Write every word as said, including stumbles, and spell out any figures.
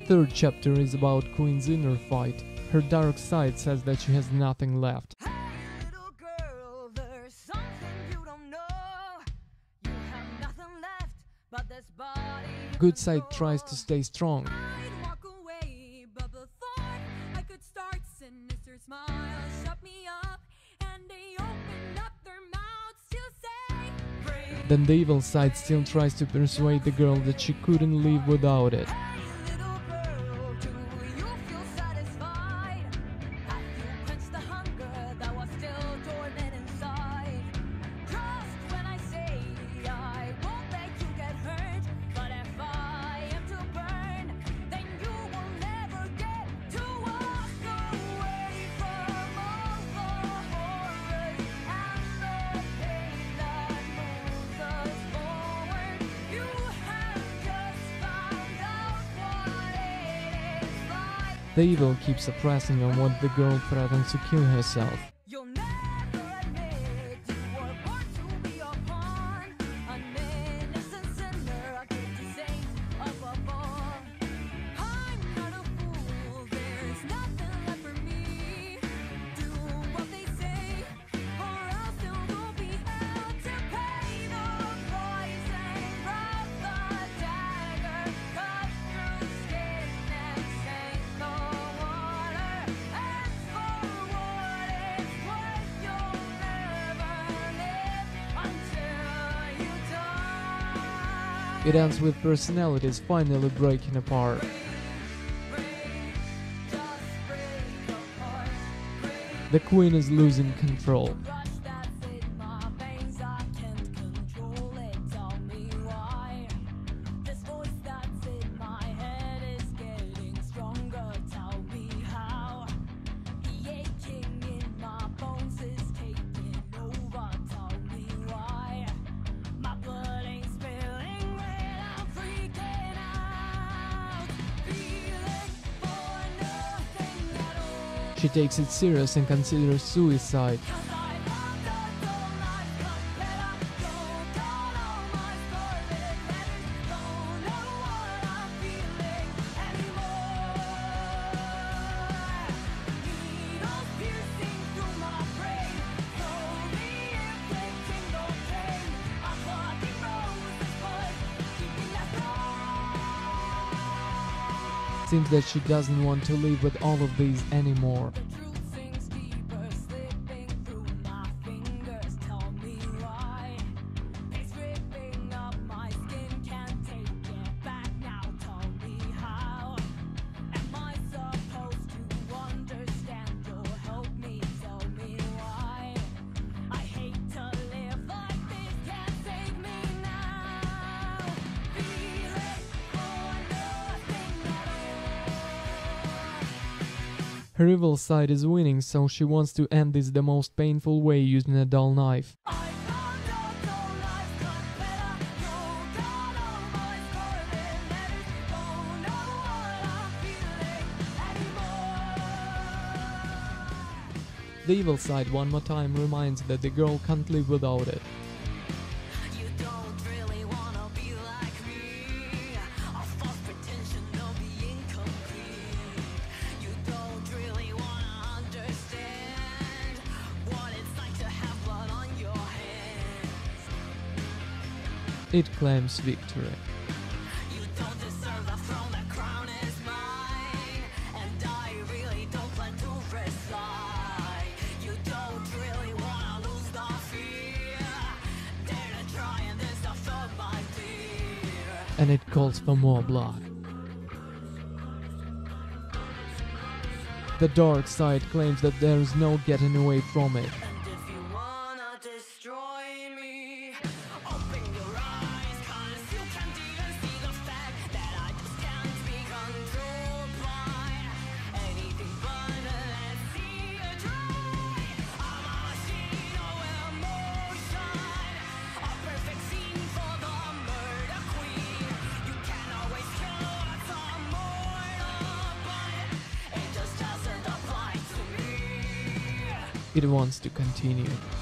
third chapter is about Queen's inner fight. Her dark side says that she has nothing left. Hey, little girl, there's something you don't know. You have nothing left but this body. Good side tries to stay strong. I'd walk away, but the thought I could start sinister smiles shut me up, and they opened up their mouths to say, "Bring Then the evil side still tries to persuade the girl that she couldn't live without it. Hey, little girl, do you feel satisfied? Have you quenched the hunger that was still dormant inside? Trust when I say I won't let you get hurt, but if I am to burn, then you will never get to walk away from all the horrors and the pain that moves us forward. You have just found out what it is like. The evil keeps suppressing on what the girl threatens to kill herself. You'll never admit you were born to be a pawn, an innocent sinner, a guilty saint above all. I'm not a fool, there's nothing left for me. Do what they say, or else you will be held to pay the price and grab the dagger, cut through skin and stain the water. And for what it's worth, you'll never live until you die. It ends with personalities finally breaking apart. Break, just break apart. Break The Queen is losing control. rush that's in my veins, I can't control it. Tell me why. This voice that's in my head is getting stronger. Tell me how. The aching in my bones is taking over. Tell me why. My blood ain't spilling red, I'm freaking out. Feeling for nothing at all. She takes it serious and considers suicide. 'Cause I loved her so much, but better don't got all my scarlet letters. Don't know what I'm feeling anymore. Needles piercing through my brain, slowly inflicting no pain. I'm plucking roses, but keeping that scar. Seems that she doesn't want to live with all of these anymore. The truth sinks deeper, slipping through my fingers. Tell me why. It's ripping up my skin, can't take it back now. Tell me how. Am I supposed to understand or help me? Tell me why. I hate to live like this, can't save me now. Feeling for nothing at all. Her evil side is winning, so she wants to end this the most painful way, using a dull knife. I found out all life got better. You got all my scarlet letters. Don't know what I'm feeling anymore. The evil side one more time reminds that the girl can't live without it. You don't really wanna be like me. A false pretension of being complete. You don't really wanna understand what it's like to have blood on your hands. It claims victory. You don't deserve the throne, the crown is mine. And I really don't plan to resign. You don't really wanna lose the fear. Dare to try and then stop showing my fear. And it calls for more blood. The dark side claims that there is no getting away from it. And if you wanna destroy me, open your eyes, 'cause you can't even see the fact that I just can't be controlled by anything but let's see you try. I'm a machine of emotion, a perfect scene for the murder queen. You can always kill what's immortal, but it just doesn't apply to me. It wants to continue.